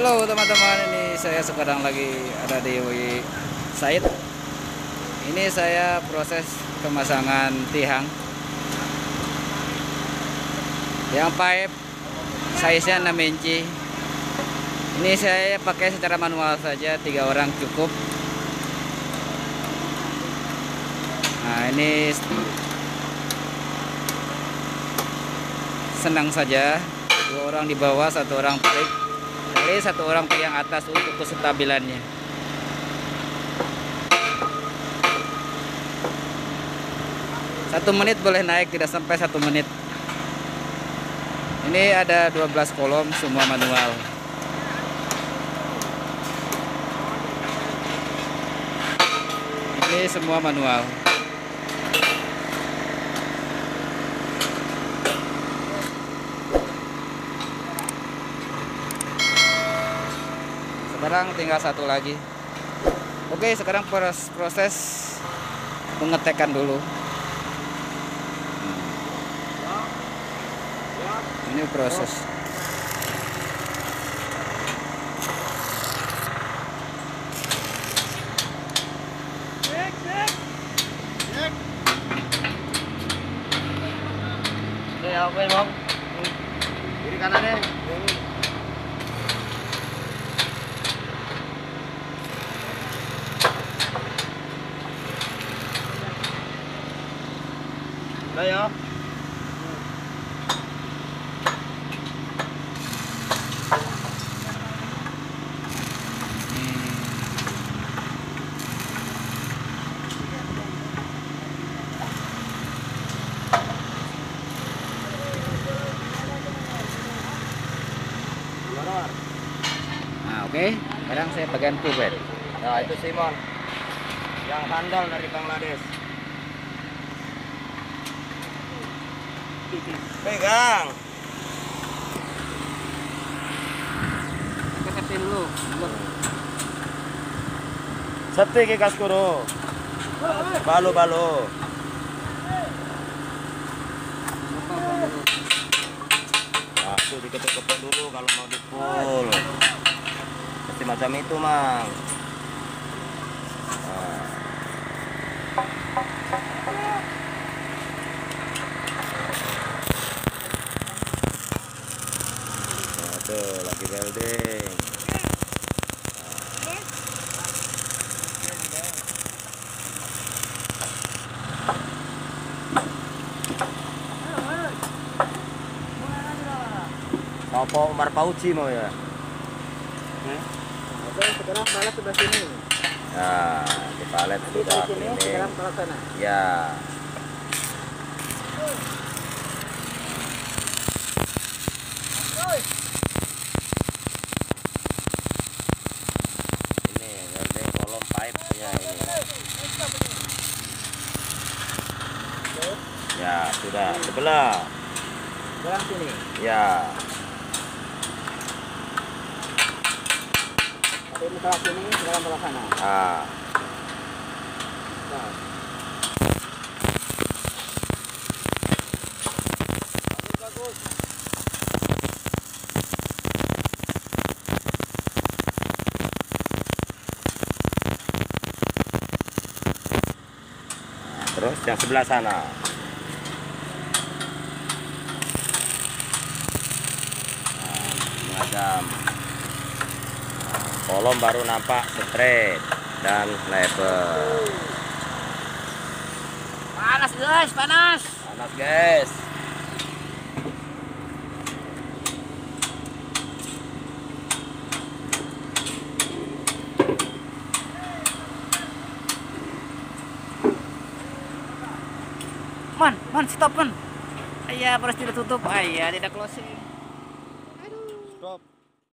Halo teman-teman, ini saya sekarang lagi ada di Said. Ini saya proses pemasangan tiang. Yang pipe size-nya 6 inci. Ini saya pakai secara manual saja, 3 orang cukup. Nah, ini senang saja, 2 orang di bawah, 1 orang tarik. Dari 1 orang ke yang atas untuk kestabilannya. Satu menit boleh naik, tidak sampai 1 menit. Ini ada 12 kolom, semua manual. Ini semua manual. Sekarang tinggal 1 lagi. Oke, sekarang proses pengetekan dulu. Ini proses. Oke, Bang. Kiri kanan deh. Udah ya. Nah, oke. Sekarang saya bagian kubet. Nah, itu Simon yang handal dari Bangladesh. Pegang. Kita dulu. Sate ke kaskuro. Balo. Nah, itu diketuk-ketuk dulu kalau mau dipul. Pasti macam itu, Mang. Nah. Tuh, lagi welding. Sopo Umar Pauci mau ya? Sekarang palet sebelah sini. Nah, di palet sudah cleaning. Sekarang palet sana. Ya. Ini welding kolom pipe-nya ini. Ya, sudah sebelah. Sekarang sini. Ya. Tapi ini palet sini, sekarang palet sana. Ah. Nah. Bagus. Terus yang sebelah sana. Macam kolom baru nampak straight dan lebar. Panas guys, panas. Panas guys. Man, stop man. Iya, harus tidak tutup. Iya, tidak closing.